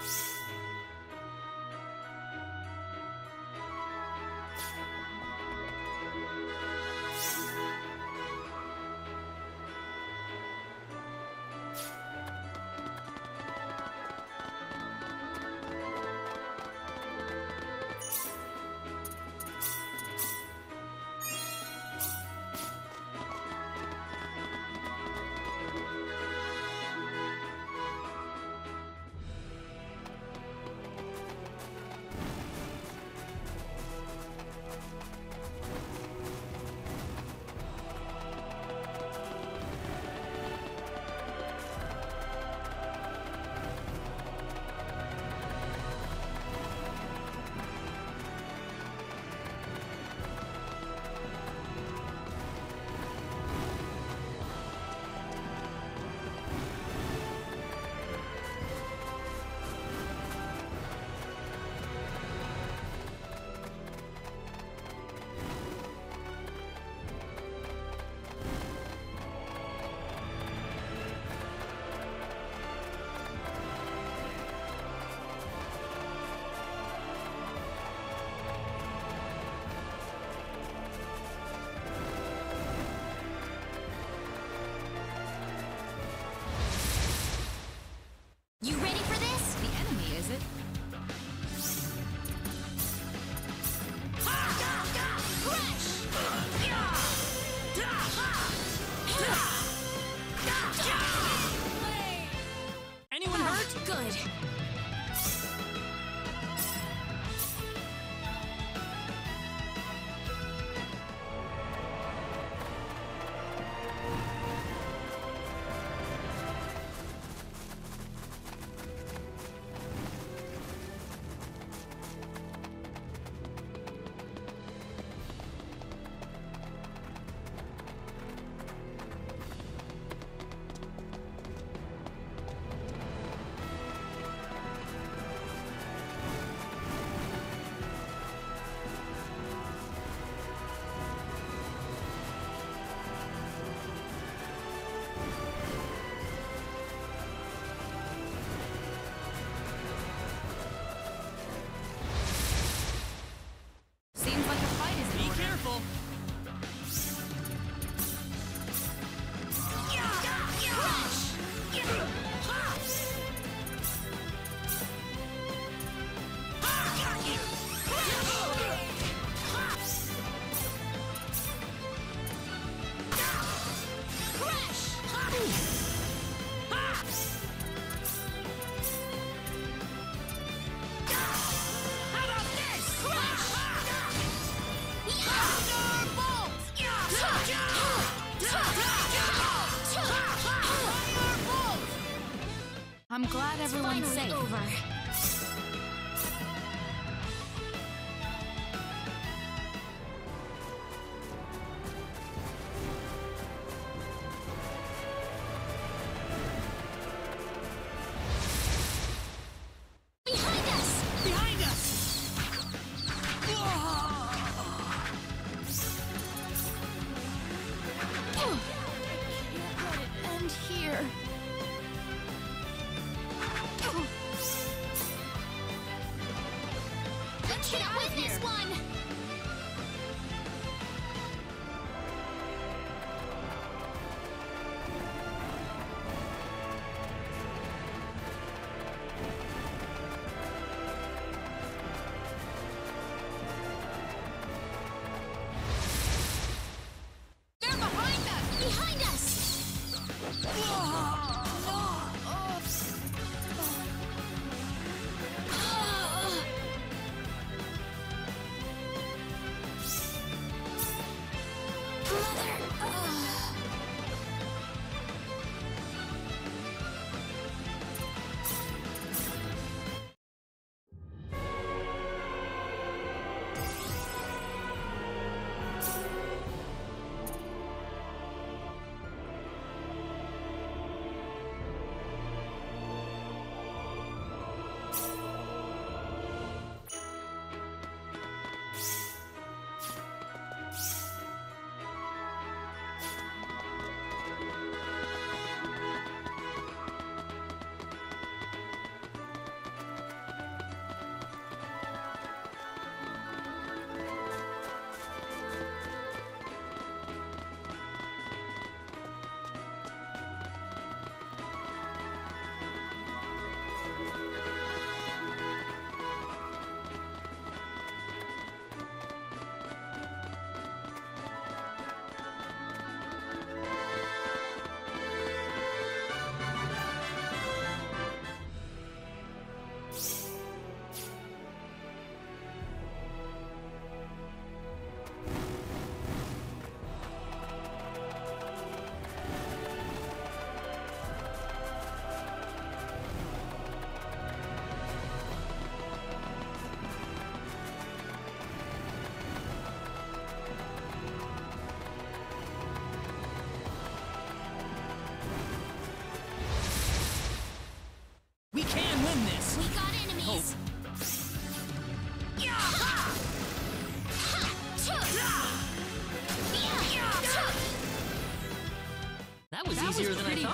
You ready for this? The enemy, is it? Anyone hurt? Good. Seems like a fight is in order. Be careful! I'm glad everyone's Finally safe. over. Behind us! Behind us! Can't let it end here.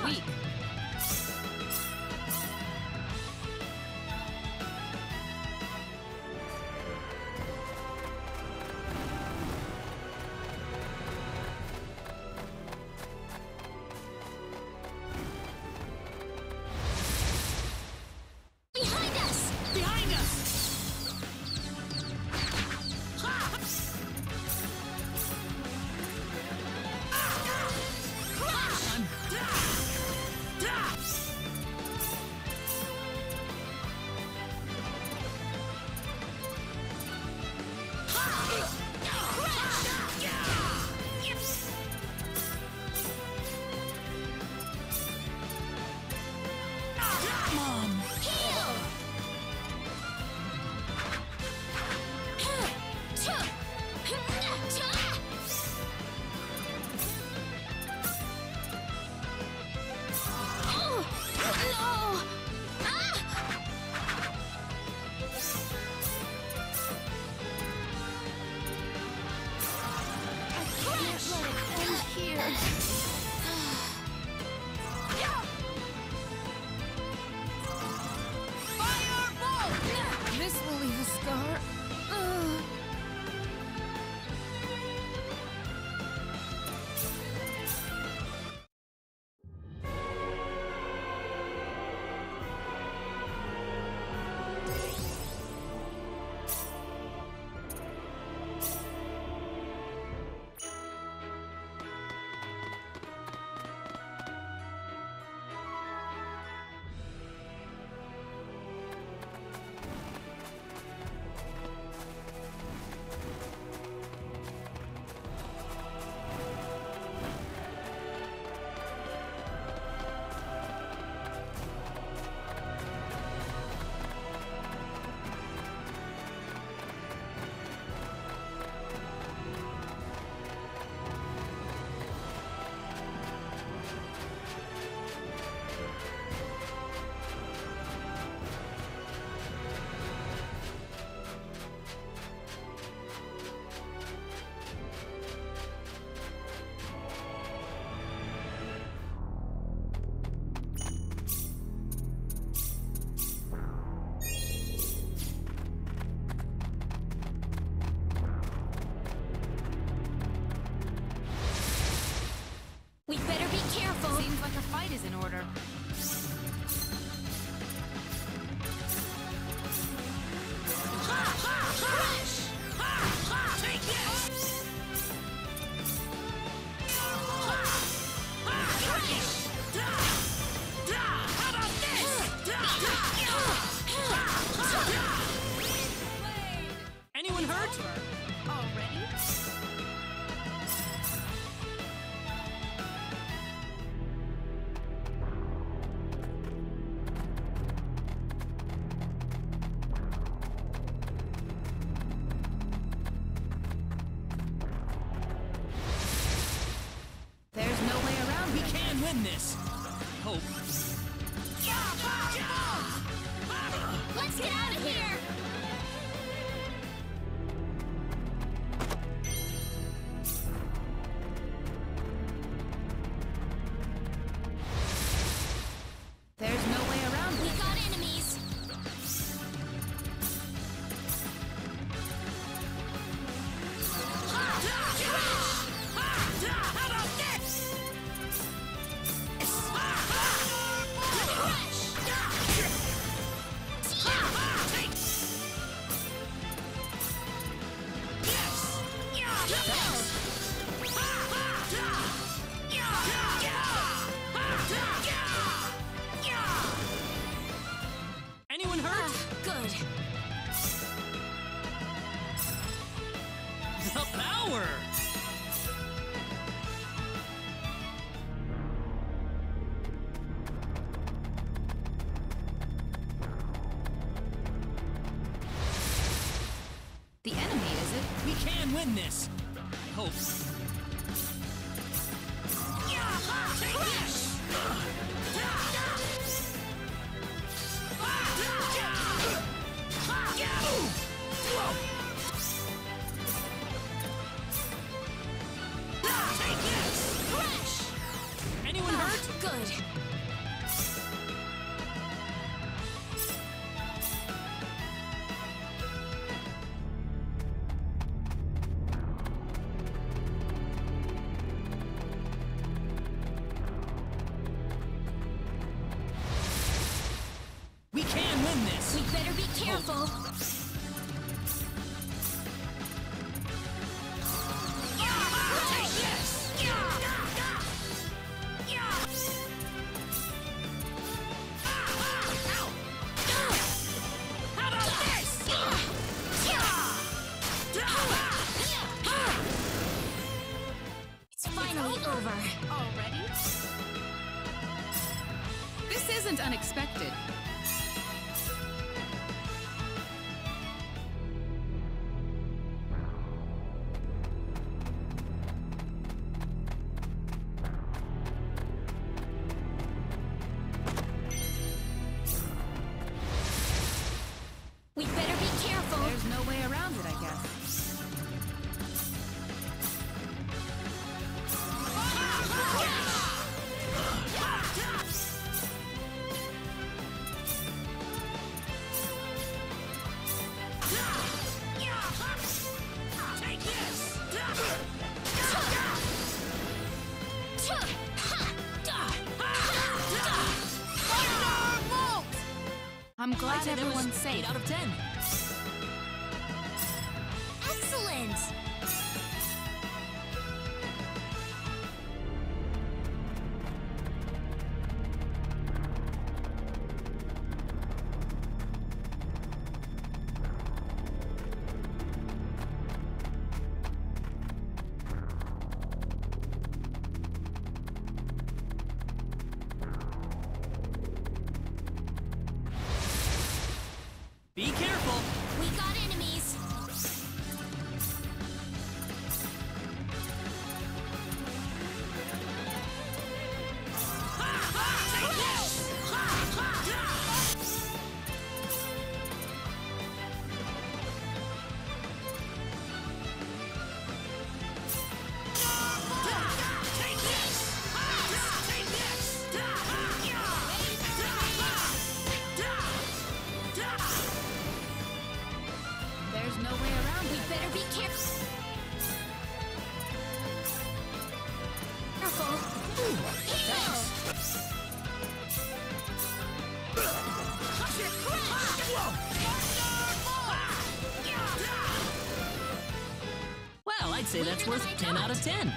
weak. Behind us! Behind us! Mom! Heal! Oh, no! Ah! I can't let it end here. Firebolt! This will leave a scar. Ugh. We better be careful. Seems like a fight is in order. Take this! How about this? Anyone hurt? Already? There's no way around We it. can win this! Hope. Let's get out of here! There's no way around We it. got enemies! How about this? Anyone hurt? Good. The power! The enemy, is it? We can win this! Hope. Take this! Take this! Crash! Anyone hurt? Good. better be careful. Take this! How about this? It's finally over. Already? This isn't unexpected. We better be careful. There's no way around it, I guess. Take this! I'm glad I'd say that was everyone's safe. 8 out of 10. Excellent. Be careful! We got enemies. Take this! Take this! Take this! There's no way around We it. better be careful. Well, I'd say that's Weaker worth than I 10 out of 10.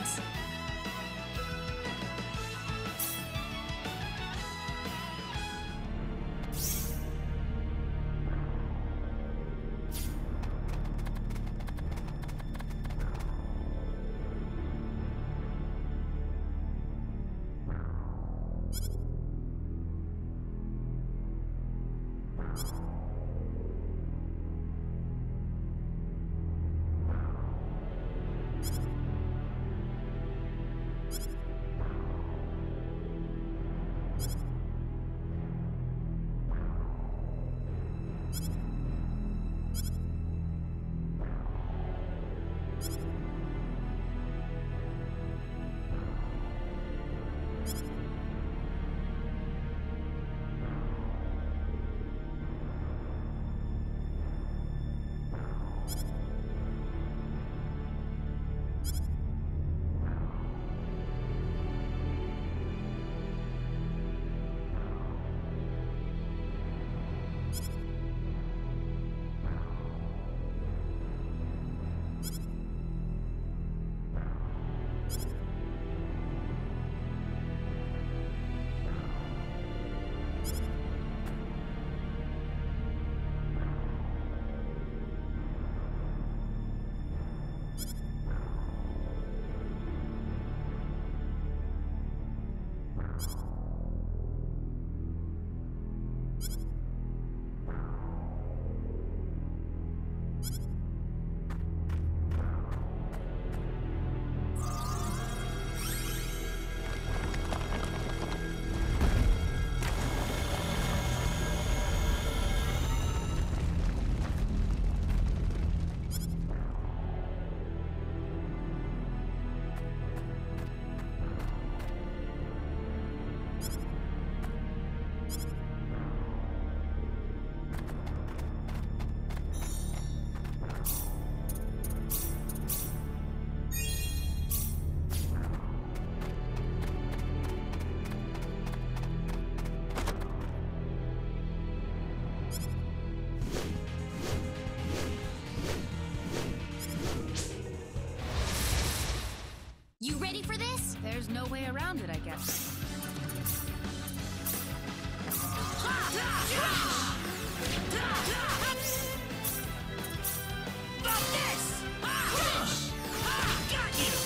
sense. You ready for this? There's no way around it, I guess. About this! Got you!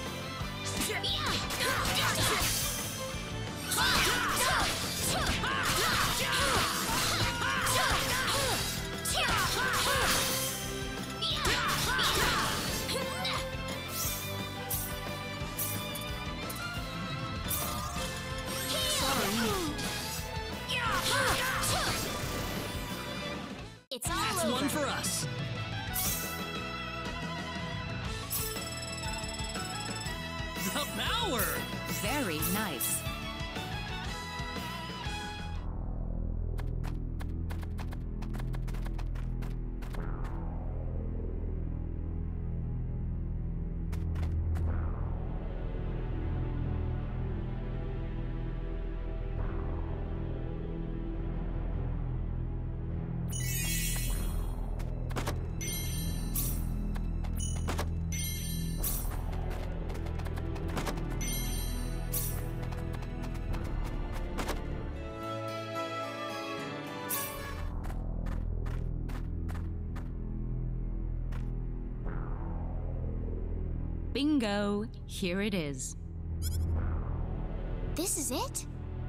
It's all That's over. one for us. The power! Very nice. Bingo! Here it is. This is it?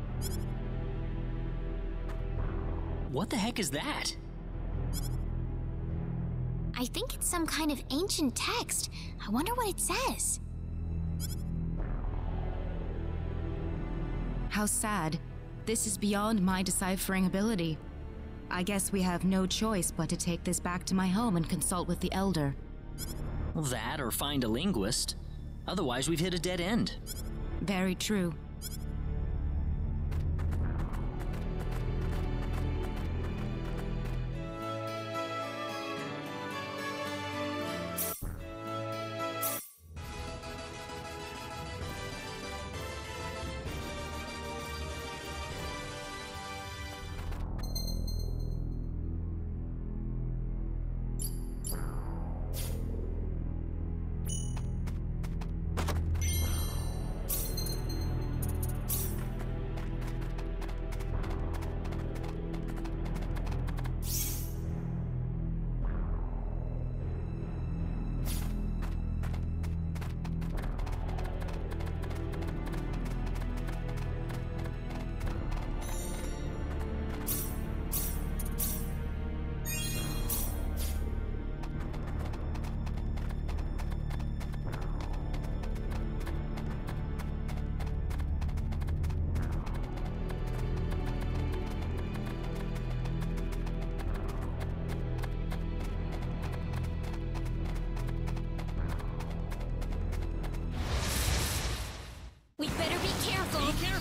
What the heck is that? I think it's some kind of ancient text. I wonder what it says. How sad. This is beyond my deciphering ability. I guess we have no choice but to take this back to my home and consult with the Elder. That or find a linguist. Otherwise, we've hit a dead end. Very true.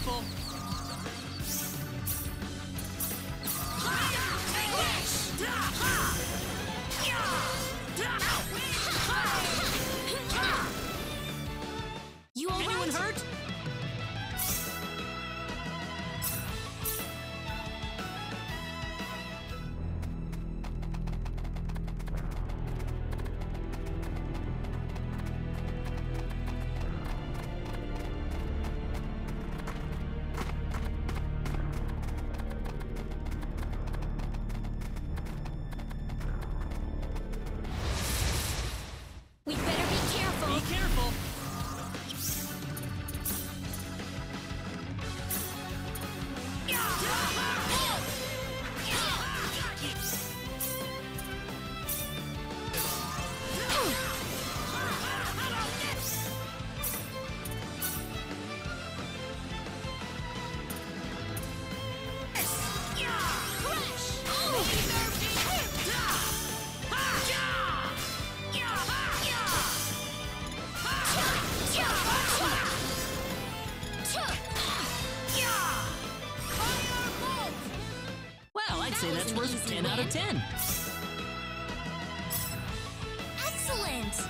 careful! You all Anyone right? hurt? We better be careful. Be careful! Well, I'd say that's worth 10 out of 10. Excellent!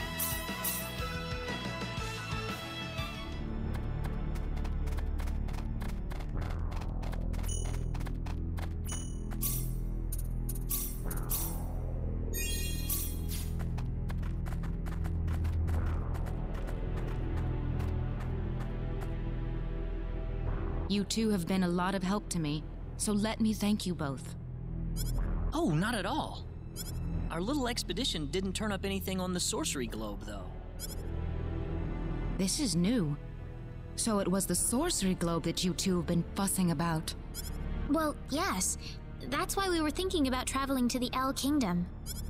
You two have been a lot of help to me, so let me thank you both. Oh, not at all. Our little expedition didn't turn up anything on the sorcery globe, though. This is new. So it was the sorcery globe that you two have been fussing about. Well, yes. That's why we were thinking about traveling to the El Kingdom.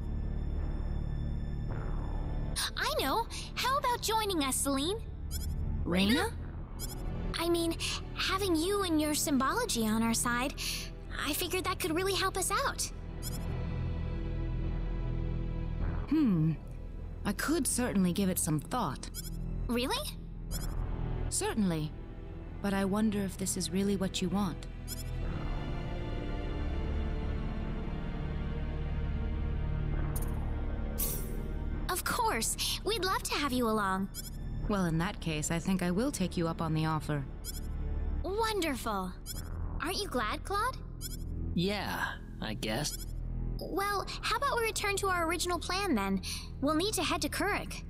I know! How about joining us, Celine? Reina? I mean, having you and your symbology on our side, I figured that could really help us out. I could certainly give it some thought. Really? Certainly. But I wonder if this is really what you want. Of course! We'd love to have you along. Well, in that case, I think I will take you up on the offer. Wonderful! Aren't you glad, Claude? Yeah, I guess. Well, how about we return to our original plan then? We'll need to head to Kurik.